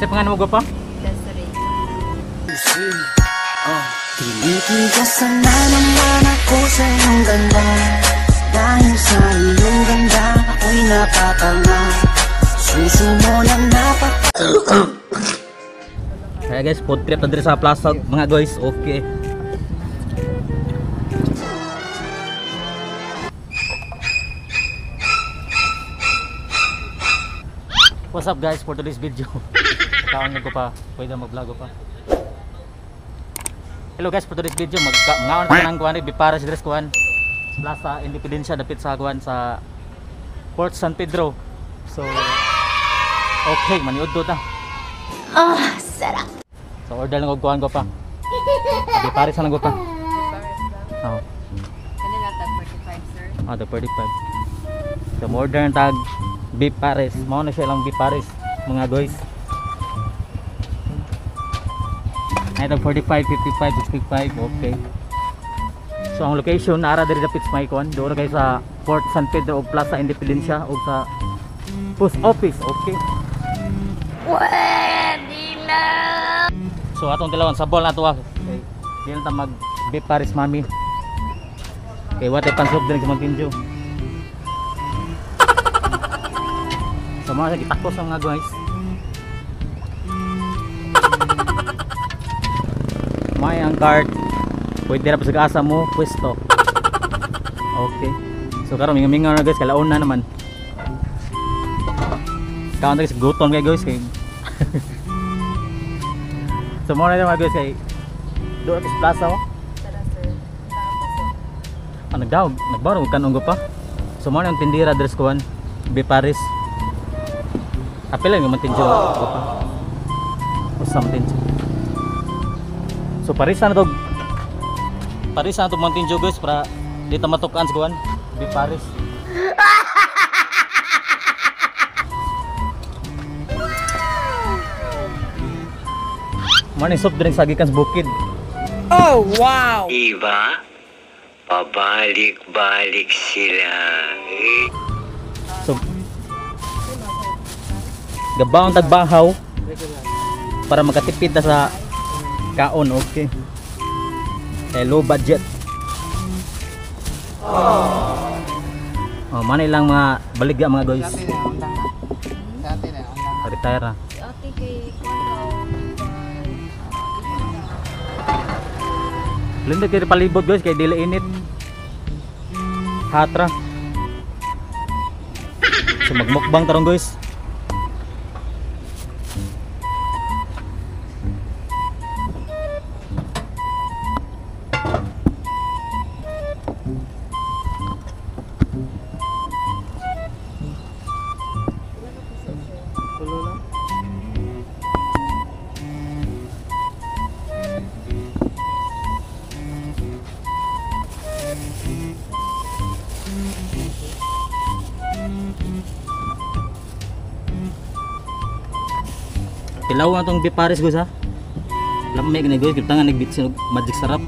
Sa pangalan mo gwapo? Desiree. Tinitigasan na naman ako sa iyong ganda. Dahil sa iyong ganda, ako'y napapanga. Suso mo lang Kaya guys, food trip na dito sa plaza mga guys. Okay. What's up guys for today's video? Kaon ko pa, pwede mag-vlog pa. Hello guys, for today's video ngaon ko nang kuan bipara sa dress kuan. Plaza Independencia dapit sa kuan sa Port San Pedro. So okay, maniud to ta. Sarap. So order lang og kuan ko pa. Bipara sa lang ko pa. Oh. Kanila tag 45 sir. Ah, the 45. So order ng tag beef pares. Mao na siya lang beef pares mga guys. Ay tag 45, 55, 65. Okay. So ang location naara diri dapit sa Maicon, doon guys sa Port San Pedro o Plaza Independencia o sa post office. Okay. Pwede So atong tilawan sa ball na to. Okay. Di na ta mag beef pares mami. Okay, what ay pansop din sa Mountain Dew. So mga gitakos ang mga guys. May ang cart. Pwede na pa sa kaasa mo pwesto. Okay. So karon mingaw na guys, kalaon na naman. Kaon na guys, gutom kay guys kay. So mo na mga guys kay doon sa plaza mo. Tara sir. Nagbaw kanong pa. So mo na yung tindira dress kuan, be Paris. Apel lang yung mantinjo ko pa. O something. So Paris na to. Paris na to mantinjo guys para dito matukan sa kuan, be Paris. Morning soft drink sa gikan sa bukid. Oh, wow! Iba, pabalik-balik sila. So gabaon tagbahaw para makatipid na sa kaon. Okay. Low budget. Oh, manay lang mga baligya mga guys. Retire na. Ate kay Linda kay palibot guys kay dili init. Hatra. So magmukbang tarong guys. Tilaw na itong beef pares guys ha. Lamay ka na guys, kitangan nagbit siya magic sarap.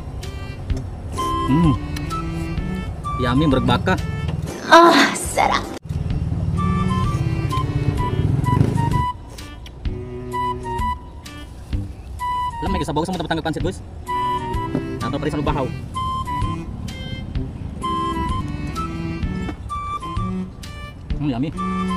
Yummy, murag baka. sarap. Lamay ka sabaw sa mga tapatang pansit guys. Nato pa rin sa lubahaw. Yummy.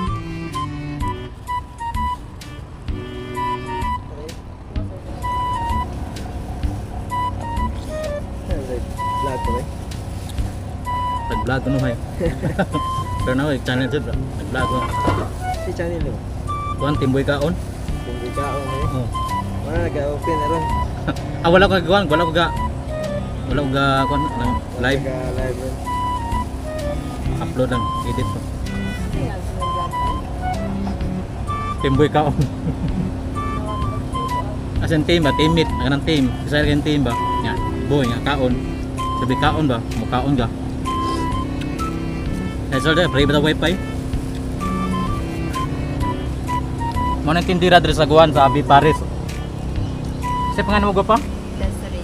Nag-vlog ko no hay. Pero na channel jud nag-vlog ko. Si channel mo. Kuan timboy kaon. Hindi ka ako eh. Oh. Wala nag-open na ron. Wala ko kuan, wala ko ga kuan ng live Nag-live ron. upload lang, edit ko. Timboy kaon. Asan team ba? Teammate, ang team. Isa rin team ba? Nga, boy nga kaon. Sabi kaon ba? Mo kaon ga. So there, pray ba wifi? Mo nang tindira diri sa Guan sa Abi Paris. Sa pangalan mo pa? Desiree.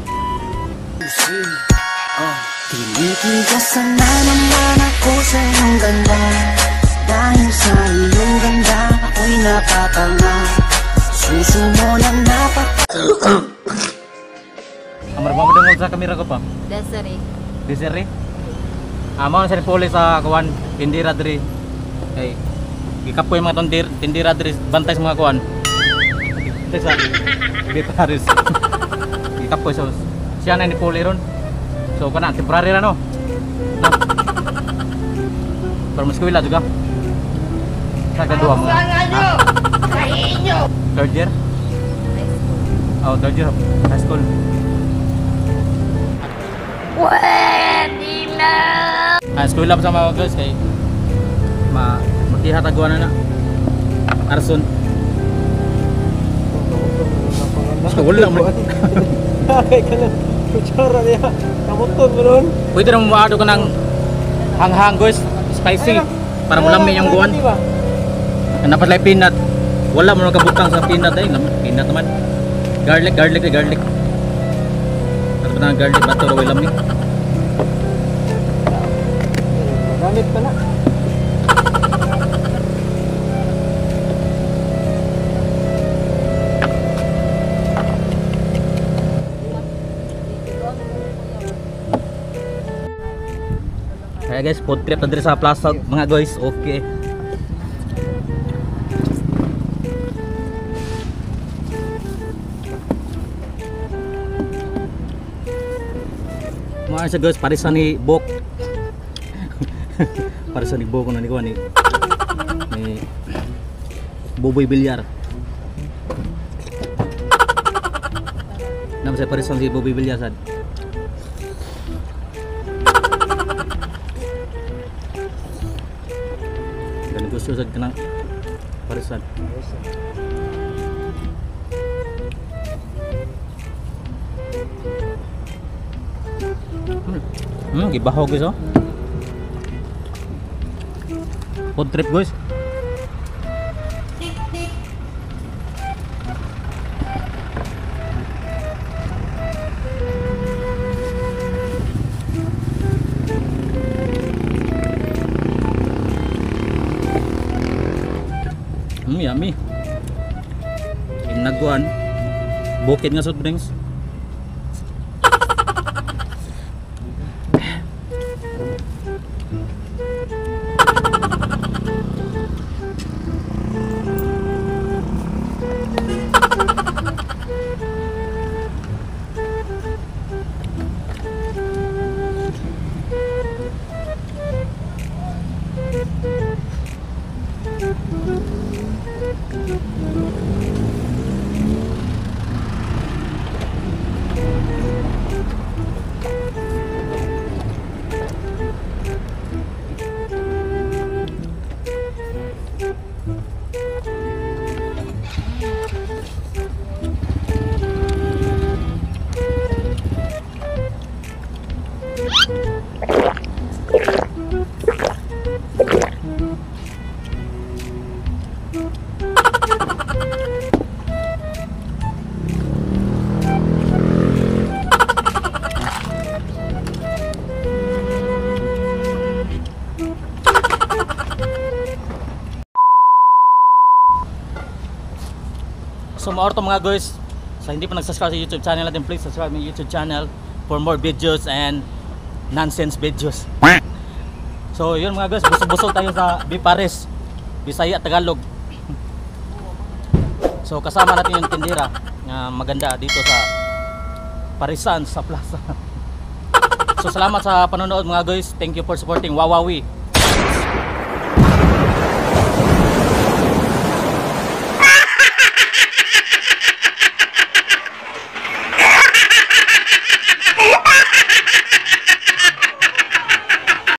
Tinitigasan na naman ako sa iyong ganda. Dahil sa iyong ganda, ako'y napapanga. Suso sa kamera ko pa. Desiree. Desiree. Mao sa puli sa kuan tindira diri. Kay gikapoy mga tindira diri bantay sa mga kuan. Sa di Paris. Gikapoy sa siya na ni puli ron. So kana temporary ra no. Para mas kuila juga. Sa kedua mo. Third year? Oh, third year. High school. High school lang sa mga guys kay maghihatagwan na. Arson. Wala mo. Kaya ka lang. Kutsara niya. Kamuton mo nun. Pwede na maado ka ng hanghang guys. Spicy. Para mulami yung guwan. Dapat lang peanut. Wala mo nakabutang sa peanut eh. Peanut naman. Garlic. Ano ba na garlic? Bato raway lami. Magamit pa na. Kaya guys, food trip na dito sa plaza mga guys. Okay. Mga sa guys, parisan ni Bok. Parisan ni Bok na ni kuan ni Boboy Bilyar. Nama saya parisan si Boboy Bilyar sad. Dan gusto sa kanang parisan. Gibahaw guys oh. Food trip guys. Yummy. Inaguan. Bukid nga soft drinks. So maorto mga guys, sa hindi pa nag-subscribe sa YouTube channel natin, please subscribe my YouTube channel for more videos and nonsense videos. So yun mga guys, busog-busog tayo sa Bipares, Bisaya, Tagalog. So kasama natin yung tindira na maganda dito sa Parisan sa plaza. So salamat sa panonood mga guys, thank you for supporting Wawawi.